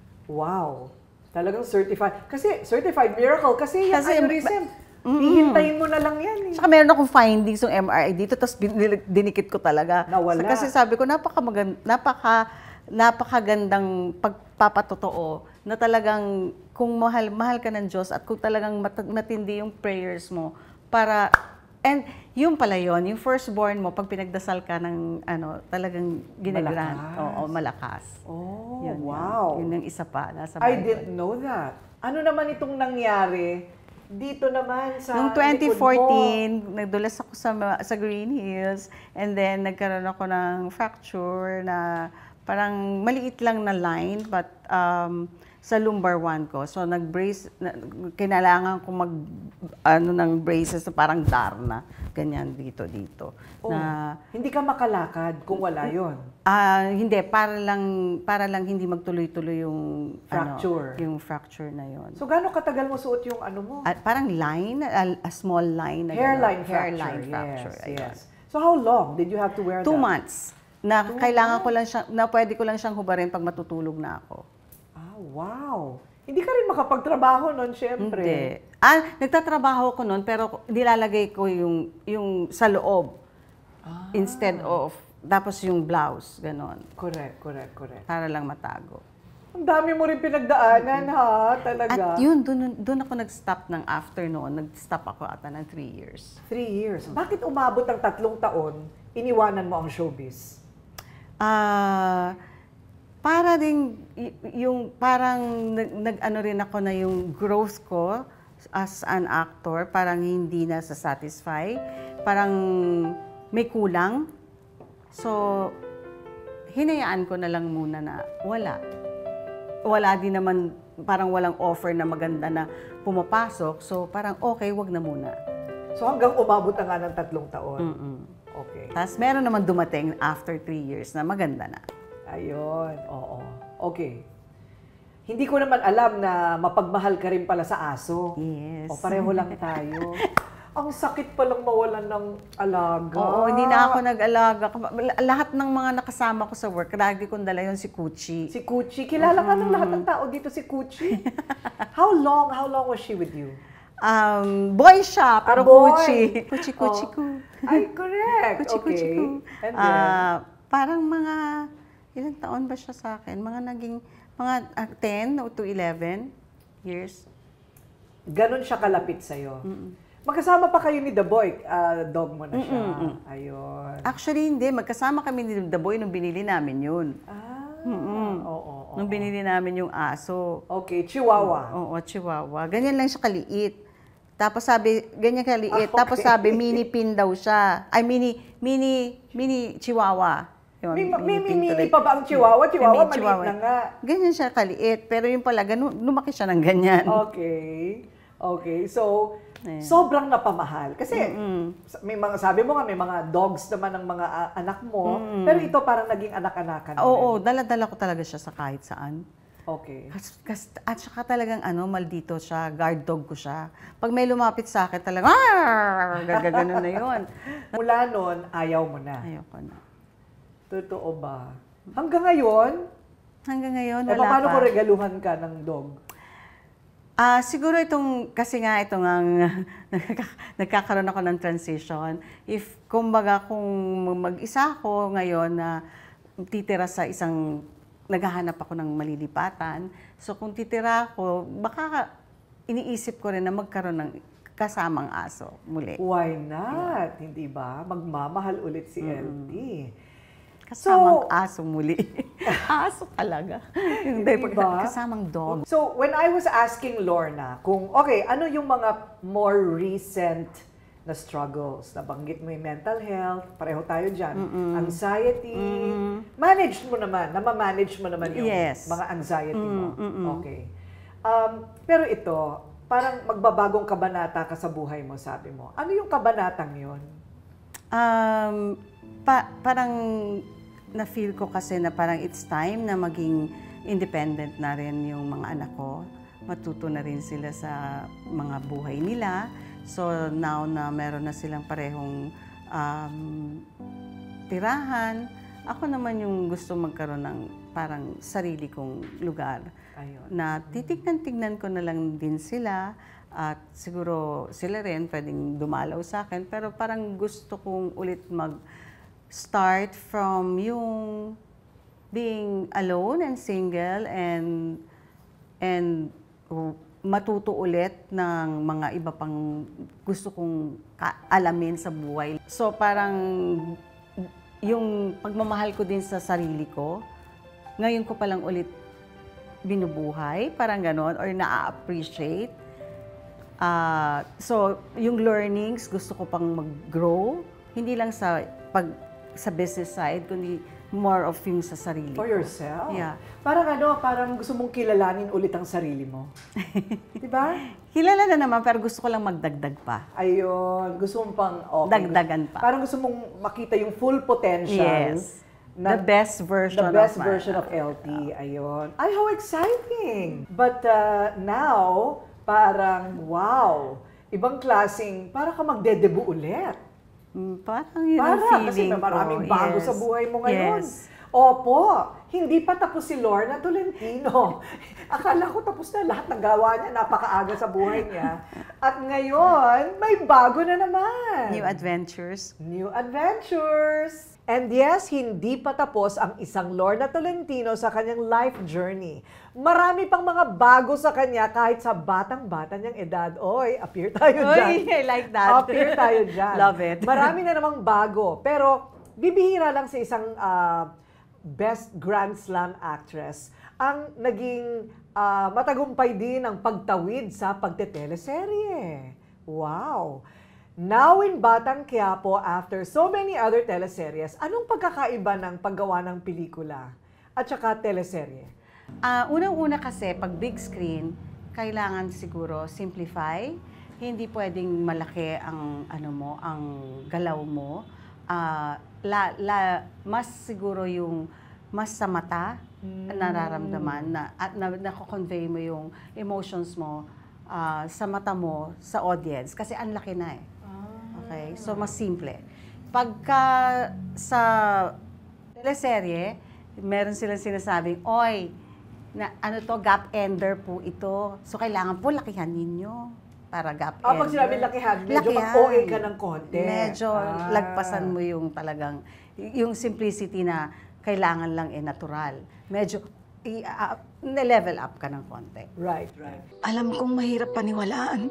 Wow. Talagang certified. Kasi certified miracle. Kasi yung Kasi, aneurysm, hihintayin mo na lang yan. Eh. Saka meron akong findings ng M R I dito, tapos bin- dinikit ko talaga. Nawala. Kasi sabi ko, napaka, maganda, napaka, napakagandang pagpapatotoo na talagang kung mahal, mahal ka ng Diyos at kung talagang mat- matindi yung prayers mo para, and yun pala yun, yung firstborn mo, pag pinagdasal ka ng ano, talagang ginagrant. Malakas. Oo, malakas. Oh, Yun, wow. Yun, yun yung isa pa. Nasa I Bible. didn't know that. Ano naman itong nangyari dito naman sa Noong twenty likod fourteen, nagdulas ako sa ma- sa Green Hills and then nagkaroon ako ng fracture na parang maliit lang na line but um, sa lumbar one ko. So nag-brace, na, kinailangan ko mag ano ng braces na parang Darna, ganyan dito dito. mo. Na Oh, hindi ka makalakad kung wala yon. ah hindi para lang para lang hindi magtuloy-tuloy yung Fracture. ano, yung fracture na yon. So, gaano katagal mo suot yung ano mo? At parang line, a, a small line. Na Hairline gano'n. fracture. Hairline fracture. Yes, ayun. yes. So, how long did you have to wear Two that? months. Na kailangan ko lang siyang, na pwede ko lang siyang hubarin pag matutulog na ako. Ah, wow. Hindi ka rin makapagtrabaho nun, syempre. Hindi. Ah, nagtatrabaho ko noon pero nilalagay ko yung, yung sa loob. Ah. Instead of, tapos yung blouse, ganon. Correct, correct, correct. Para lang matago. Ang dami mo rin pinagdaanan, ha? Talaga. At yun, dun, dun ako nag-stop ng afternoon. Nag-stop ako ata ng three years. Three years. Bakit umabot ng tatlong taon, iniwanan mo ang showbiz? Ah, para din y- yung parang nag, nag-ano rin ako na yung growth ko as an actor, parang hindi na sa satisfy, parang may kulang. So, hinayaan ko na lang muna na wala. Wala din naman, parang walang offer na maganda na pumapasok. So, parang okay, wag na muna. So hanggang umabot na nga ng tatlong taon. Mm-mm. Okay. Tapos meron naman dumating after three years na maganda na. Ayun, oo. Okay. Hindi ko naman alam na mapagmahal ka rin pala sa aso. Yes. O pareho lang tayo. Ang sakit palang mawalan ng alaga. Oo, hindi na ako nag-alaga. Lahat ng mga nakasama ko sa work, lagi kong dala yun si Kuchi. Si Kuchi. Kilala nga ng lahat ng tao dito si Kuchi. How long, how long was she with you? Um, boy siya, pero Ah, boy. Kuchi. Kuchi, Kuchi Oh. ko. Ay, correct. Kuchi, okay. Kuchi ko. And then, Ah, parang mga ilang taon ba siya sa akin? Mga naging, mga uh, ten to eleven years. Ganon siya kalapit sa'yo. Magkasama pa kayo ni The Boy, ah, dog mo na siya. Mm-mm. Ayun. Actually, hindi. Magkasama kami ni The Boy nung binili namin yun. Ah, Mm-mm. oo, oo, oo. Nung binili namin yung aso. Okay, Chihuahua. Oo, chihuahua. Ganyan lang siya kaliit. Tapos sabi, ganyan Ah, kaliit. okay. Tapos sabi, mini pin daw siya. Ay, mini, mini, mini chihuahua. Yun, May, may, may pin mini tuloy. pa ba ang Chihuahua? Chihuahua, May maliit chihuahua. na nga. Ganyan siya kaliit. Pero yung pala, ganun, lumaki siya ng ganyan. Okay. Okay. So, Ayan. sobrang napamahal. Kasi, Mm-mm. may mga, sabi mo nga, may mga dogs naman ng mga ah, anak mo. Pero ito parang naging anak-anakan. Oo, dala-dala ko talaga siya sa kahit saan. Okay. Kas, kas, at saka talagang ano, maldito siya, guard dog ko siya. Pag may lumapit sa akin, talagang, "Arr!" Gagaganon na yun. Mula noon, ayaw mo na. Ayoko na. Totoo ba? Hanggang ngayon, Hanggang ngayon, eh, wala paano pa. ko regaluhan ka ng dog? Ah, siguro itong, kasi nga itong ang, nagkakaroon ako ng transition. If, kumbaga, kung mag-isa ako ngayon na titira sa isang, naghahanap ako ng malilipatan. So, kung titira ako, baka iniisip ko rin na magkaroon ng kasamang aso muli. Why not? Hindi ba? Magmamahal ulit si L T. Kasamang So- aso muli. Aso talaga. Hindi, Hindi pag- ba? kasamang dog. So, when I was asking Lorna kung, okay, ano yung mga more recent na struggles? Nabanggit mo yung mental health, pareho tayo dyan. Anxiety, managed mo naman, namamanage mo naman yung Yes. mga anxiety mo. Mm, mm, mm. Okay. Um, pero ito, parang magbabagong kabanata ka sa buhay mo, sabi mo. Ano yung kabanatang yun? Um, pa, parang na-feel ko kasi na parang it's time na maging independent na rin yung mga anak ko. Matuto na rin sila sa mga buhay nila. So now na meron na silang parehong um, tirahan, ako naman yung gusto magkaroon ng parang sarili kong lugar. Ayun. Na titignan-tignan ko na lang din sila at siguro sila rin pwedeng dumalaw sa akin pero parang gusto kong ulit mag-start from yung being alone and single and and matuto ulit ng mga iba pang gusto kong alamin sa buhay. So parang yung pagmamahal ko din sa sarili ko, ngayon ko palang ulit binubuhay, parang ganon, or na-appreciate. Uh, so, yung learnings, gusto ko pang mag-grow. Hindi lang sa pag sa business side, kundi more of yung sa sarili For ko. yourself? Yeah. Parang ano, parang gusto mong kilalanin ulit ang sarili mo. Di ba? Kilala na naman, pero gusto ko lang magdagdag pa. Ayun, gusto mong pang... Okay, Dagdagan gusto- pa. Parang gusto mong makita yung full potential. Yes. na- the best version The best of my- version of L T. Ayun. Ay, how exciting! But uh, now, parang wow! Ibang klaseng, para ka magde-debut ulit. Mm, parang yun ang Para, kasi feeling may maraming ko. bago Yes. sa buhay mo ngayon. Yes. Opo, hindi pa tapos si Lorna Tolentino. Akala ko tapos na lahat ng gawa niya, napakaaga sa buhay niya. At ngayon, may bago na naman. New adventures. New adventures! And yes, hindi pa tapos ang isang Lorna Tolentino sa kanyang life journey. Marami pang mga bago sa kanya kahit sa batang-bata niyang edad. Oy, appear tayo dyan. Oy, I like that. Appear tayo dyan. Love it. Marami na namang bago. Pero bibihira lang sa isang ah, Best Grand Slam Actress ang naging ah, matagumpay din ang pagtawid sa pagteteleserye. Wow! Now in Batang Quiapo, after so many other teleseries, anong pagkakaiba ng paggawa ng pelikula at saka teleserye? Ah, unang-una kasi, pag big screen, kailangan siguro simplify. Hindi pwedeng malaki ang ano mo, ang galaw mo. Ah, la, la, mas siguro yung mas sa mata nararamdaman na at na, nako-convey mo yung emotions mo ah, sa mata mo sa audience kasi ang laki na eh. Okay? So mas simple. Pagka sa teleserye, meron silang sinasabing, "Oy, na ano to, gap ender po ito. So kailangan po lakihan ninyo para gap Ah, ender." pag sinabi lakihan, medyo Lakihan. mag-O A ka ng konti. Medyo Ah. lagpasan mo yung talagang, yung simplicity na kailangan lang eh natural. Medyo, i- uh, level up ka ng konti. Right, right. Alam kong mahirap paniwalaan.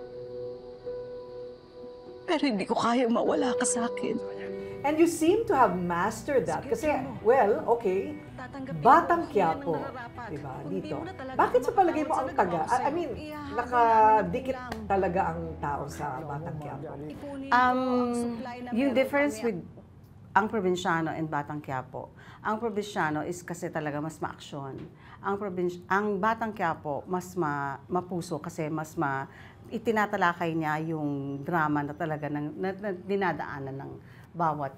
Pero hindi ko kaya mawala ka sa akin. And you seem to have mastered that. Kasi, well, okay, Batang Quiapo, diba, dito. Bakit sa palagay mo ang taga? I I mean, nakadikit talaga ang tao sa Batang Quiapo. Um, yung difference with ang probinsyano and Batang Quiapo, ang probinsyano is kasi talaga mas ma-aksyon. Ang, probins ang Batang Quiapo, mas ma mapuso kasi mas ma itinatalakay niya yung drama na talaga ng, na, na dinadaanan ng bawat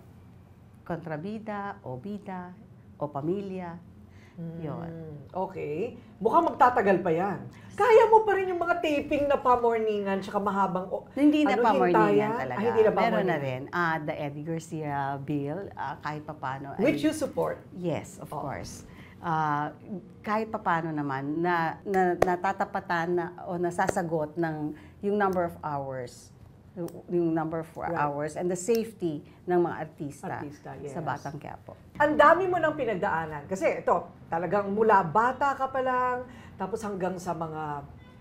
kontrabida o bida o pamilya. Yun. Hmm, okay. Mukhang magtatagal pa yan. Kaya mo pa rin yung mga taping na pa-morningan tsaka mahabang o, Hindi na ano, pa morningan hintayan? talaga. Ah, hindi na pa Meron na morningan. rin. Ah, the Eddie Garcia bill, ah, kahit papano. Which ay- you support. Yes, of Oh. course. Ah, kahit papano naman na, na natatapatan na o nasasagot ng yung number of hours, yung- yung number of Right. hours and the safety ng mga artista, Artista, yes. sa Batang Quiapo. Ang dami mo ng pinagdaanan. Kasi ito, talagang mula bata ka pa lang, tapos hanggang sa mga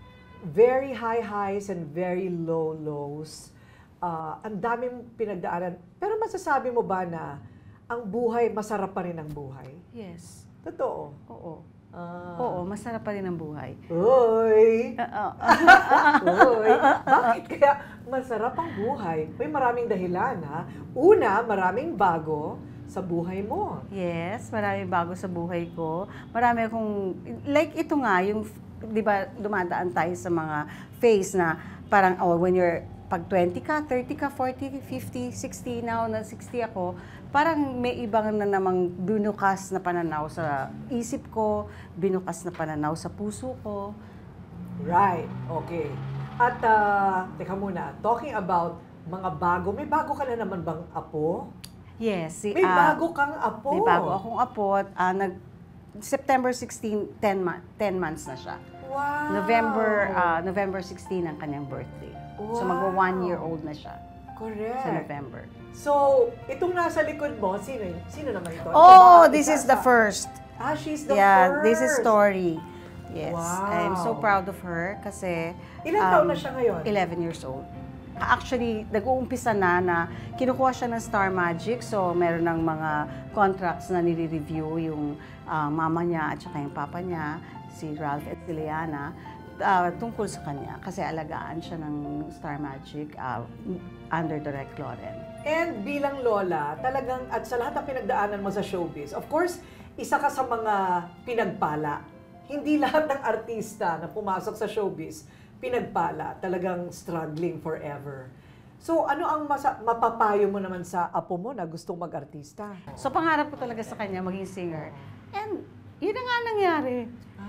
very high highs and very low lows. Ah, ang dami mong pinagdaanan. Pero masasabi mo ba na ang buhay, masarap pa rin ang buhay? Yes. Totoo. Oo. Ah. Oo, masarap pa rin ang buhay. Uy! Ah, ah. Uy! Bakit kaya masarap ang buhay? May maraming dahilan, ha? Una, maraming bago sa buhay mo. Yes, marami bago sa buhay ko. Marami akong, like ito nga, yung, di ba, dumadaan tayo sa mga phase na parang, oh, when you're, pag twenty ka, thirty ka, forty, fifty, sixty, now na sixty ako, parang may ibang na namang binukas na pananaw sa isip ko, binukas na pananaw sa puso ko. Right, okay. At, ah, teka muna, talking about mga bago, may bago ka na naman bang apo? Yes, si, May ah, bago kang apo? may bago akong apo. Ah, nag, September sixteen, ten, ma- ten months na siya. Wow! November ah, November sixteen ang kanyang birthday. So magwa one year old na siya Correct. sa November. So, itong nasa likod mo, sino, sino naman ito? Ito Oh, ba- this isa is the sa- first. Ah, she's the Yeah, first. this is Story. Yes, Wow. I'm so proud of her kasi Ilang um, taon na siya ngayon? eleven years old. Actually, nag-uumpisa na na kinukuha siya ng Star Magic, so meron ng mga contracts na nire-review yung ah, mama niya at saka yung papa niya, si Ralph at si Liana, ah, tungkol sa kanya kasi alagaan siya ng Star Magic ah, under Direct Loren. And bilang lola, talagang, at sa lahat ng pinagdaanan mo sa showbiz, of course, isa ka sa mga pinagpala. Hindi lahat ng artista na pumasok sa showbiz, pinagpala, talagang struggling forever. So, ano ang masa- mapapayo mo naman sa apo mo na gustong mag-artista? So pangarap ko talaga sa kanya maging singer. And yun na nga nangyari.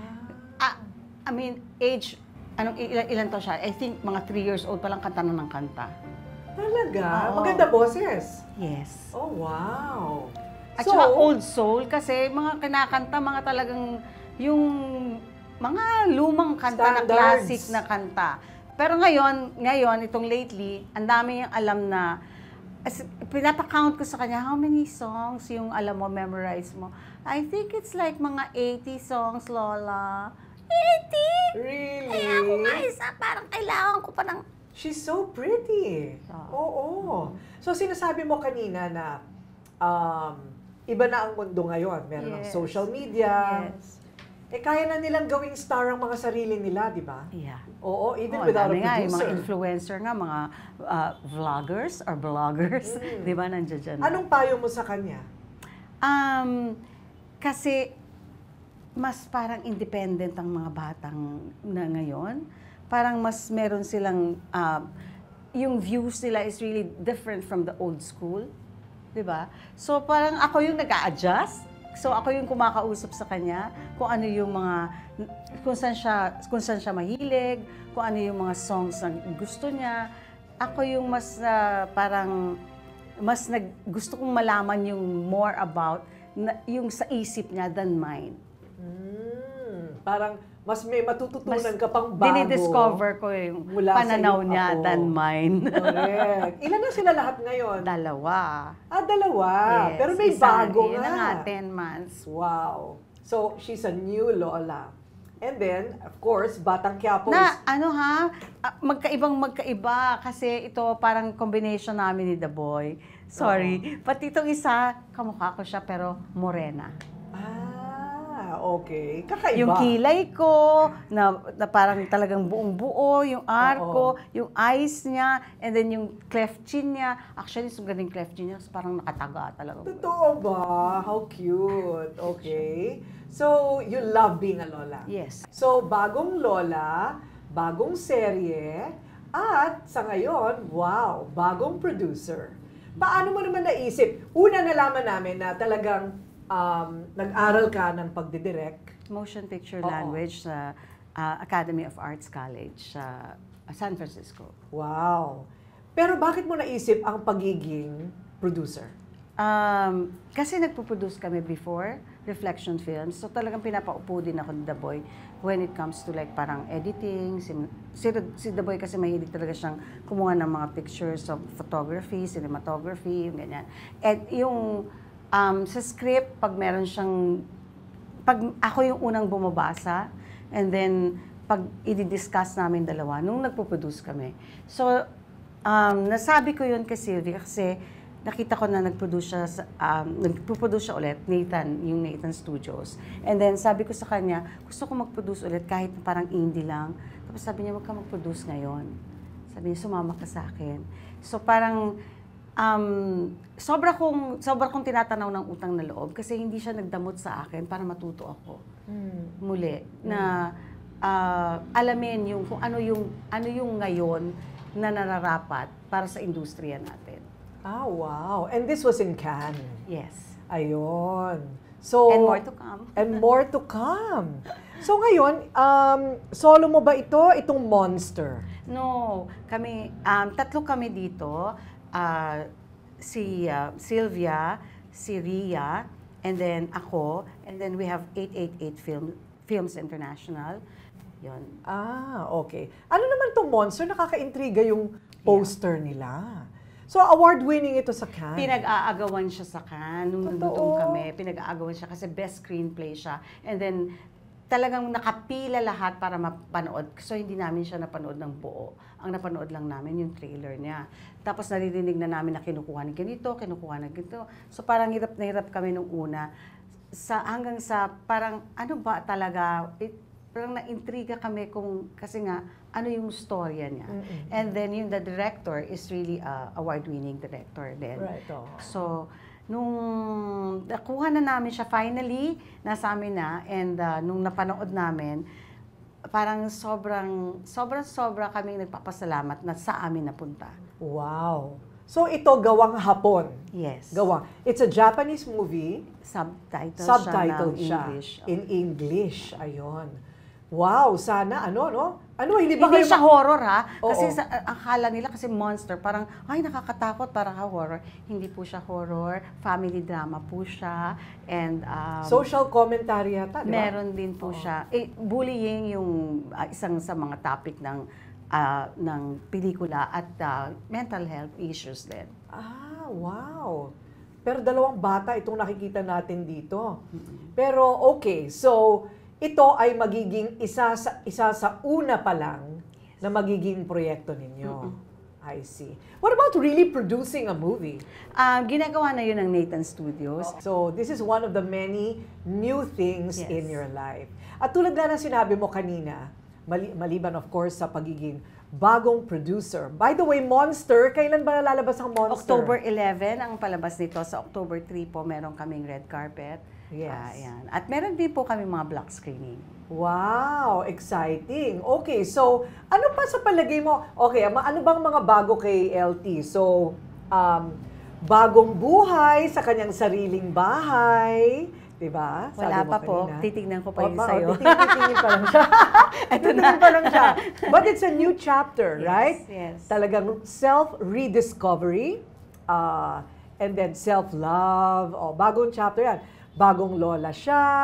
Ah, I mean, age, anong ilan, ilan to siya? I think mga three years old pa lang kanta na ng kanta. Talaga? Oo. Maganda boses. Yes. Oh, wow. At saka old soul kasi mga kinakanta, mga talagang yung mga lumang kanta na Standards. classic na kanta. Pero ngayon, ngayon, itong lately, ang dami yung alam na, as, pinapa-count ko sa kanya, how many songs yung alam mo, memorize mo? I think it's like mga eighty songs, Lola. eighty? Really? Kaya ako nga isa, parang kailangan ko pa ng... She's so pretty. Oo. Oo. So, sinasabi mo kanina na um, iba na ang mundo ngayon. Meron ng Yes. social media. Yes. Eh, kaya na nilang gawing star ang mga sarili nila, di ba? Yeah. Oo, even Oh, without a dami nga, yung mga producer. influencer nga, mga uh, vloggers or bloggers, Mm. di ba, nandiyan dyan. Anong payo mo sa kanya? Um, kasi, mas parang independent ang mga batang na ngayon. Parang mas meron silang, uh, yung views nila is really different from the old school. Di ba? So, parang ako yung nag-a-adjust. So, ako yung kumakausap sa kanya kung ano yung mga, kung saan siya, kung saan siya mahilig, kung ano yung mga songs na gusto niya. Ako yung mas uh, parang, mas nag, gusto kong malaman yung more about na, yung sa isip niya than mine. Hmm, parang mas may matututunan Mas ka pang bago. dinidiscover ko yung mula sa pananaw iyong niya apo. than mine. Correct. Ilan na sila lahat ngayon? Dalawa. Ah, dalawa. Yes, Pero may isa- bago yun na nga. nga, ten months. Wow. So, she's a new Lola. And then, of course, Batang Quiapo Na, is... ano ha, ah, magkaibang magkaiba kasi ito parang combination namin ni The Boy. Sorry. Pati itong isa, kamukha ko siya pero morena. Ah, okay. Kakaiba. Yung kilay ko, na, na parang talagang buong buo, yung arc ko, yung eyes niya, and then yung cleft chin niya. Actually, yung galing cleft chin niya, parang nakataga talaga. Totoo ba? How cute. Okay. So, you love being a Lola. Yes. So, bagong Lola, bagong serye, at sa ngayon, wow, bagong producer. Paano mo naman naisip? Una nalaman namin na talagang um, nag-aral ka ng pagdidirect. Motion Picture Oo. Language sa ah, Academy of Arts College sa San Francisco. Wow. Pero bakit mo naisip ang pagiging producer? Um, kasi nagpo-produce kami before, Reflection Films. So talagang pinapaupo din ako ni The Boy when it comes to like parang editing. Si, si, si The Boy kasi mahilig talaga siyang kumuha ng mga pictures of photography, cinematography, yung ganyan. And yung um, sa script, pag meron siyang, pag ako yung unang bumabasa, and then pag i-discuss namin dalawa, nung nagpo-produce kami. So, um, nasabi ko yun kay Sylvia kasi nakita ko na nag-produce siya, sa, um, nag-produce siya ulit, Nathan, yung Nathan Studios. And then sabi ko sa kanya, gusto ko mag-produce ulit kahit parang indie lang. Tapos sabi niya, wag ka mag-produce ngayon. Sabi niya, sumama ka sa akin. So parang, um, sobra kong, sobra kong tinatanaw ng utang na loob kasi hindi siya nagdamot sa akin para matuto ako. Hmm. Muli, na uh, alamin yung, kung ano yung, ano yung ngayon na nararapat para sa industriya natin. Ah, wow. And this was in Cannes. Yes. Ayun. So, And more to come. And more to come. So ngayon, um, solo mo ba ito, itong Monster? No, kami, um, tatlo kami dito. Uh, si uh, Sylvia, si Ria, and then ako, and then we have eight eight eight Film, Films International. Yun. Ah, okay. Ano naman itong Monster? Nakaka-intriga yung poster nila. So, award-winning ito sa Cannes. Pinag-aagawan siya sa Cannes nung Totoo. nandun kami. Pinag-aagawan siya kasi best screenplay siya. And then, talagang nakapila lahat para mapanood. So, hindi namin siya napanood ng buo. Ang napanood lang namin yung trailer niya. Tapos, naririnig na namin na kinukuha ng ganito, kinukuha ng ganito. So, parang hirap na hirap kami nung una. Sa, hanggang sa, parang, ano ba talaga, it, parang na-intriga kami kung, kasi nga, ano yung storya niya. Mm-mm. And then, yung the director is really a award-winning director din. Right, oh. So, nung nakuha na namin siya finally, nasa amin na, and uh, nung napanood namin, parang sobrang, sobrang-sobra kami nagpapasalamat na sa amin napunta. Wow. So, ito gawang Hapon. Yes. Gawa. It's a Japanese movie. Subtitle, Subtitled siya siya. ng English. In English. Ayun. Wow, sana ano, no? Ano, hindi ba Hindi kayo siya ma- horror ha. Oo. Kasi sa, ang akala nila kasi monster, parang, ay nakakatakot, parang horror. Hindi po siya horror. Family drama po siya. And, um, Social commentary yata, di ba? meron din po siya. Eh, bullying yung ah, isang sa mga topic ng ah, ng pelikula at ah, mental health issues din. Ah, wow. Pero dalawang bata itong nakikita natin dito. Pero okay, so ito ay magiging isa sa isa sa una pa lang na magiging proyekto ninyo. I see. What about really producing a movie? Um, ginagawa na yun ng Nathan Studios. So, this is one of the many new things Yes. in your life. At tulad nga ng sinabi mo kanina, mali- maliban of course sa pagiging bagong producer. By the way, Monster, kailan ba lalabas ang Monster? October eleven ang palabas nito. Sa October three po, meron kaming red carpet. Yes. Ah, yan. At meron din po kami mga block screening. Wow, exciting. Okay, so ano pa sa palagay mo? Okay, ma- ano bang mga bago kay L T? So, um, bagong buhay sa kanyang sariling bahay, 'di ba? Sabi Wala mo pa po. kanina. Titignan ko pa Oh, yun ma- sa'yo. oh, titingin pa lang siya. Ito na pa lang siya. But it's a new chapter, Yes, right? yes. Talagang self-rediscovery, uh, and then self-love. Oh, bagong chapter yan. Bagong lola siya,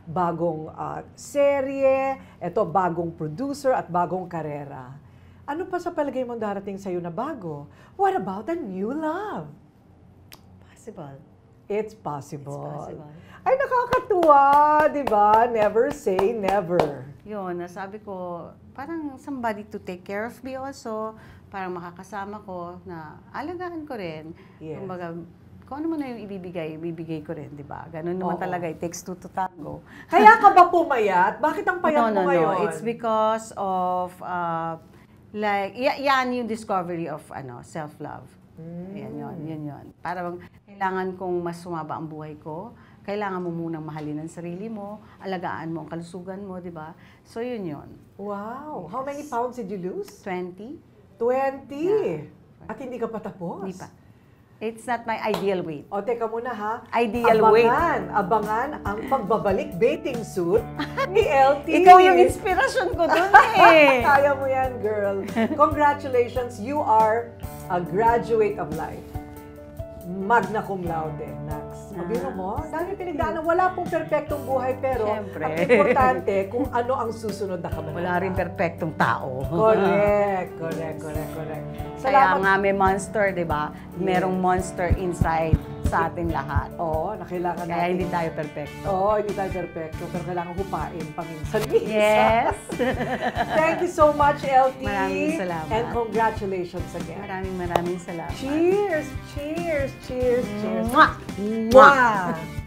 bagong ah, serye, eto bagong producer at bagong karera. Ano pa sa palagay mong darating sa'yo na bago? What about a new love? Possible. It's possible. It's possible. Ay, nakakatuwa, di ba? Never say never. Yun, nasabi ko, parang somebody to take care of me also, parang makakasama ko na alagaan ko rin. Yes. Kumbaga, kung ano man na yung ibibigay, ibibigay ko rin, di ba? Ganun naman Oo. talaga, it takes two to tango. Kaya ka ba pumayat? Bakit ang payat no, mo no, ngayon? no. It's because of, uh, like, y- yan yung discovery of ano self-love. Mm. Yan yun, yun yun. Parang kailangan kong mas sumaba ang buhay ko, kailangan mo munang mahalin ang sarili mo, alagaan mo ang kalusugan mo, di ba? So, yun yun. Wow. How many pounds did you lose? twenty? twenty. Yeah. At hindi ka pa tapos? Hindi pa. It's not my ideal weight. O, teka muna ha. Ideal abangan, weight. Abangan ang pagbabalik bathing suit ni L T. Ikaw yung inspirasyon ko dun eh. Kaya mo yan, girl. Congratulations. You are a graduate of life. Magna cum laude, Nax. Sabihin mo, dahil pinagdaanan, wala pong perpektong buhay, pero Siyempre. ang importante kung ano ang susunod na kabanata. Wala rin perfectong tao. Correct, correct, correct, correct. Kaya nga may monster, di ba? Merong monster inside sa ating lahat. Oo, na kailangan Kaya natin. hindi tayo perfecto. Oo, hindi tayo perfecto, pero kailangan hupain paminsan-minsan. Yes! Thank you so much, L T. Maraming salamat. And congratulations again. Maraming maraming salamat. Cheers! Cheers! Cheers! Cheers! Mwah! Mwah!